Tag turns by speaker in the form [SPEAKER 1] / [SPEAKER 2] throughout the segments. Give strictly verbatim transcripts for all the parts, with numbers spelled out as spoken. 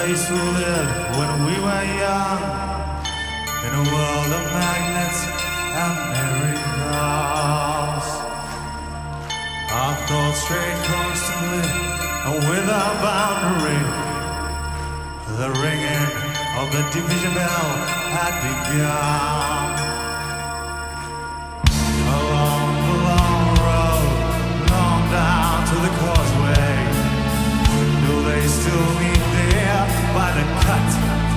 [SPEAKER 1] place we lived when we were young, in a world of magnets and miracles. Our thoughts strayed constantly and without boundary. The ringing of the division bell had begun. Along the long road, long down to the causeway, do they still meet there by the cut?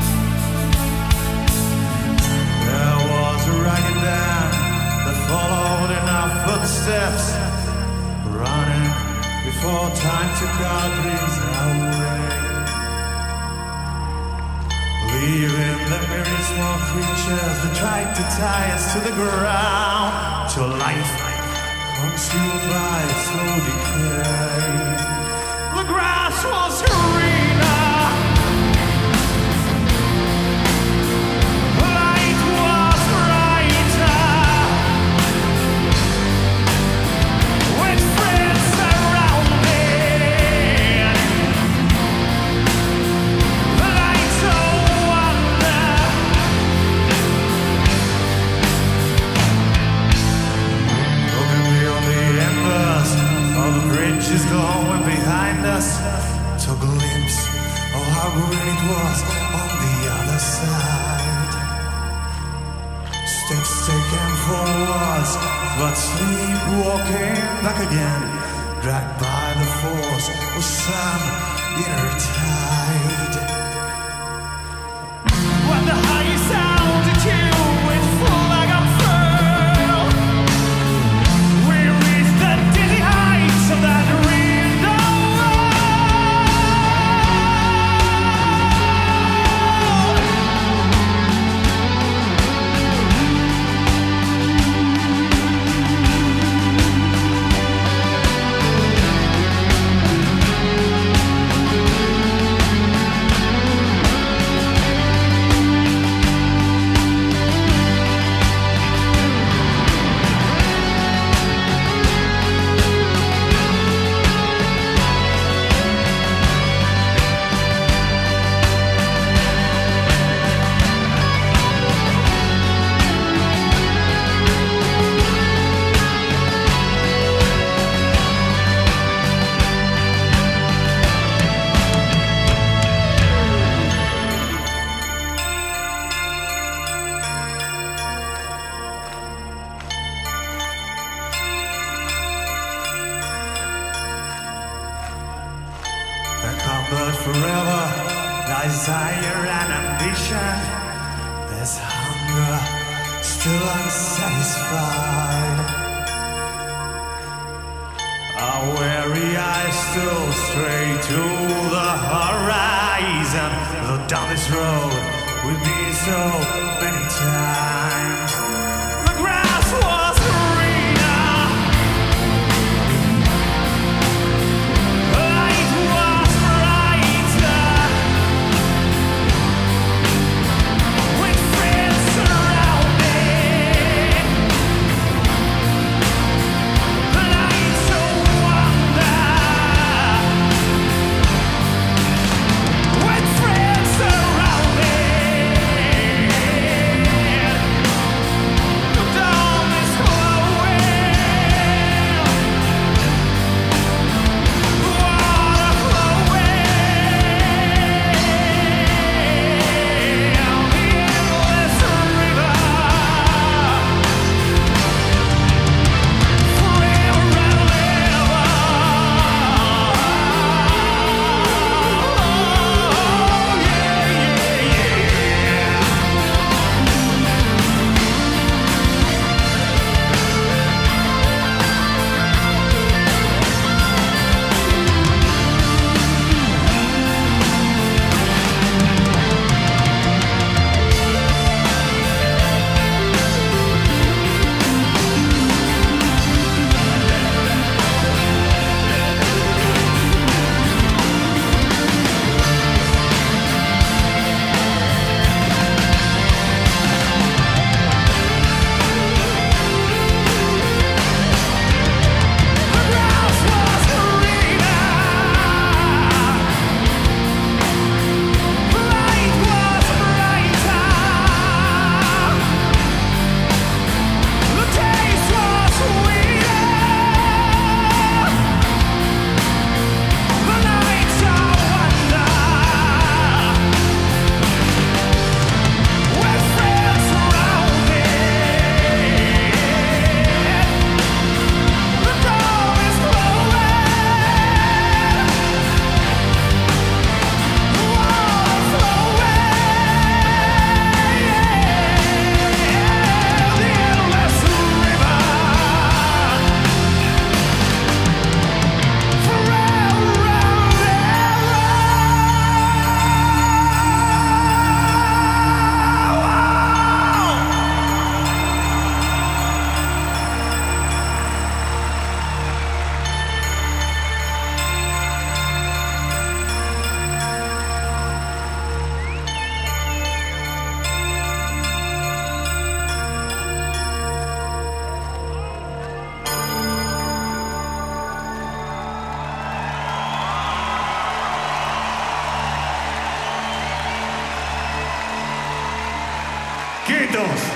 [SPEAKER 1] There was a ragged band that followed in our footsteps, running before time took our dreams away, leaving the myriad small creatures that tried to tie us to the ground, till life consumed by slow decay. The grass was greener, the light was brighter, with friends surrounding, the light of wonder. Looking beyond the embers of the bridges glowing behind us, to a glimpse of how green it was on the other side. Steps taken forwards, but sleepwalking back again, dragged by the force of some inner tide. When the highest altitude went full like a pearl, we reached the dizzy heights of that window forever, desire and ambition. There's hunger still unsatisfied. Our weary eyes still stray to the horizon. Though down this road we've been so many times. The grass was greener, the light was brighter, with friends surrounding, the lights of wonder, with friends surrounding. Kiitos!